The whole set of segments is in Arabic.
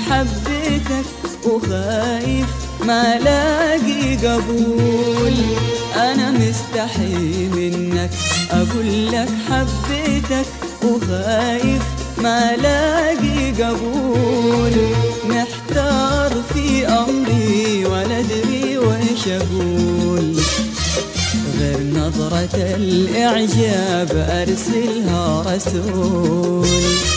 حبيتك وخايف ما لاقي قبول. أنا مستحي منك أقول لك حبيتك وخايف ما لاقي قبول. محتار في أمري ولا أدري ويش أقول، غير نظرة الإعجاب أرسلها رسول.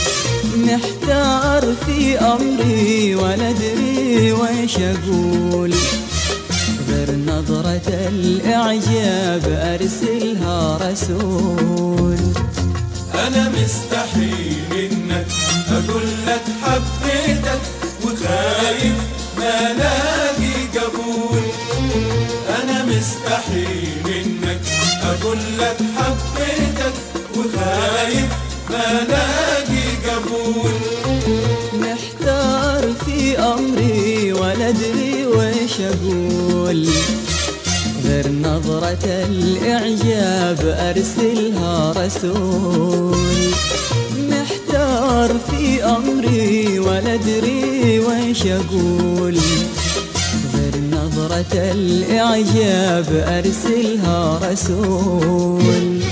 محتار في أمري ولا أدري ويش أقول، غير نظرة الإعجاب أرسلها رسول. أنا مستحي منك أقول لك حبيتك وخايف ما لاقي قبول. أنا مستحي منك أقول لك حبيتك وخايف ما لاقي قبول. محتار في أمري ولا أدري ويش أقول، غير نظرة الإعجاب أرسلها رسول. محتار في أمري ولا أدري ويش أقول، غير نظرة الإعجاب أرسلها رسول.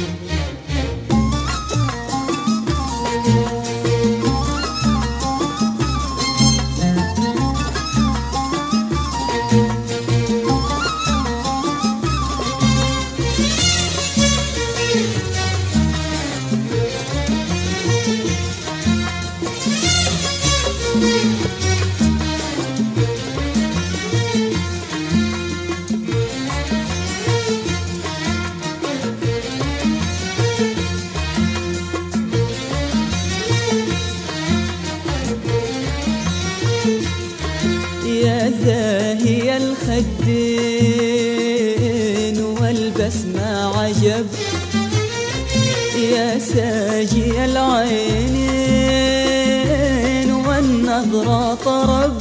يا زاهي الخدين والبسمة عجب، يا ساجي العينين والنظرة طرب.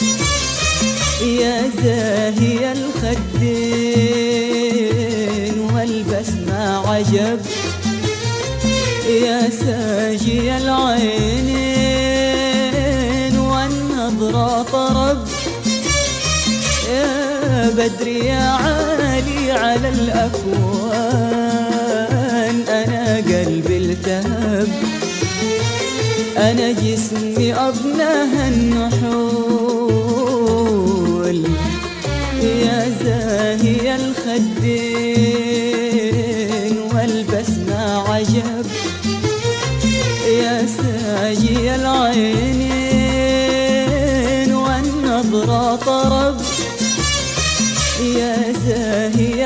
يا زاهي الخدين والبسمة عجب، يا ساجي العينين والنظرة طرب. يا بدري يا عالي على الأكوان، أنا قلبي التهب، أنا جسمي أضناه النحول. يا زاهي الخدين والبسمة عجب، يا ساجي العينين والنظرة طرب. يا زاهي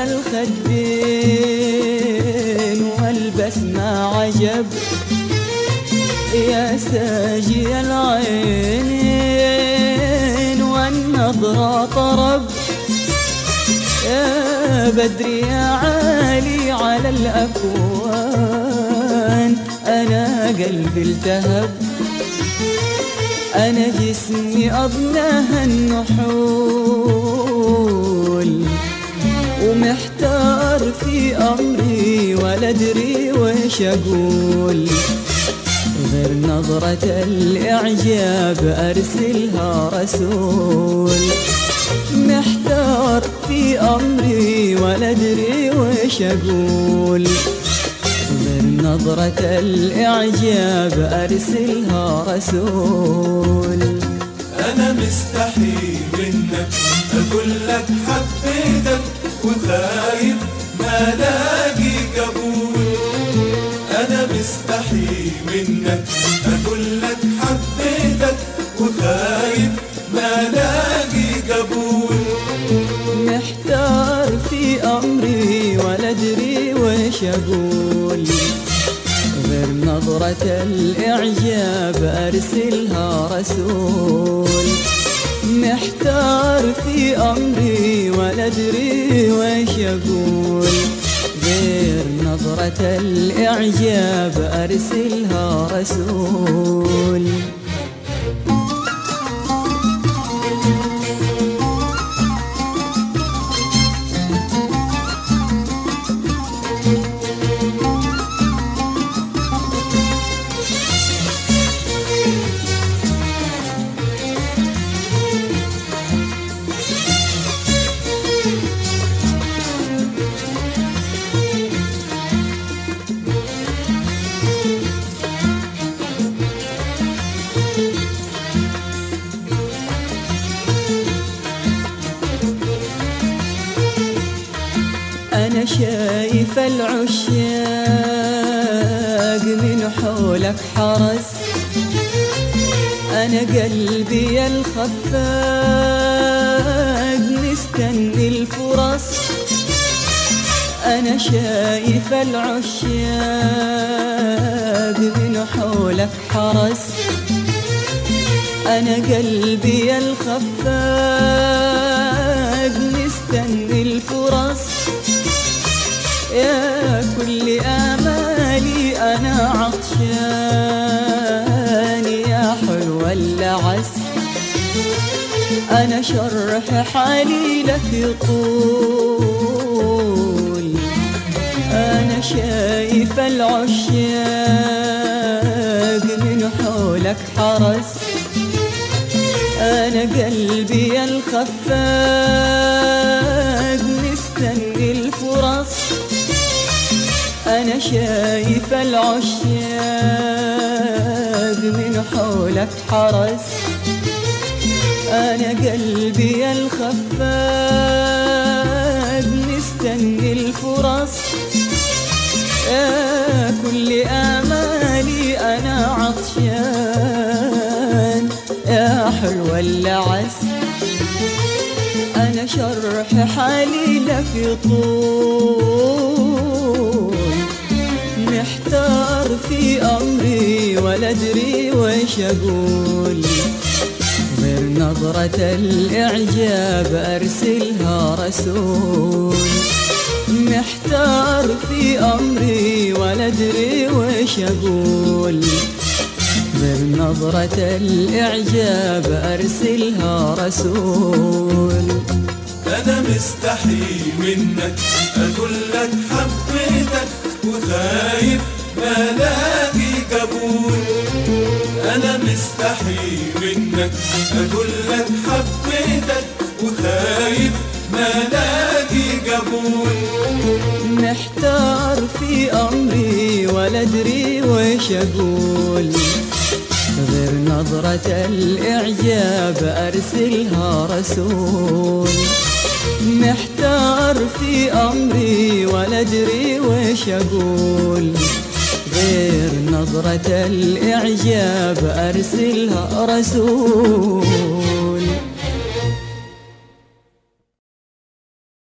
الخدين والبسمة عجب، يا ساجي العينين والنظرة طرب. يا بدري يا عالي على الأكوان، أنا قلبي التهب، أنا جسمي أضناه النحول. ومحتار في أمري ولا أدري ويش أقول، غير نظرة الإعجاب أرسلها رسول. محتار في أمري ولا أدري ويش أقول، غير نظرة الإعجاب أرسلها رسول. أنا مستحي منك أقول لك حبيتك وخايف ما لاقي قبول. أنا مستحي منك أقول لك حبيتك وخايف ما لاقي قبول. محتار في أمري ولا أدري ويش أقول، غير نظرة الإعجاب أرسلها رسول. محتار في أمري ولا أدري ويش أقول، غير نظرة الإعجاب أرسلها رسول. أنا شايف العشاق من حولك حرس، أنا قلبي الخفاق مستني الفرص. أنا شايف العشاق من حولك حرس، أنا قلبي الخفاق مستني الفرص. يا كل آمالي أنا عطشان يا حلو اللعس، أنا شرح حالي لك يطول. أنا شايف العشاق من حولك حرس، أنا قلبي الخفاق مستني الفرص. أنا شايف العشاق من حولك حرس، أنا قلبي الخفاق مستني الفرص. يا كل آمالي أنا عطشان يا حلو اللعس، أنا شرح حالي لك يطول. محتار في أمري ولا أدري ويش أقول، غير نظرة الإعجاب أرسلها رسول. محتار في أمري ولا أدري ويش أقول، غير نظرة الإعجاب أرسلها رسول. أنا مستحي منك أقولك حبيتك وخايف ما لاقي قبول. أنا مستحي منك أقولك حبيتك وخايف ما لاقي قبول. محتار في أمري ولا أدري ويش أقول، غير نظرة الإعجاب أرسلها رسول. محتار في أمري ولا أدري ويش أقول، غير نظرة الإعجاب أرسلها رسول.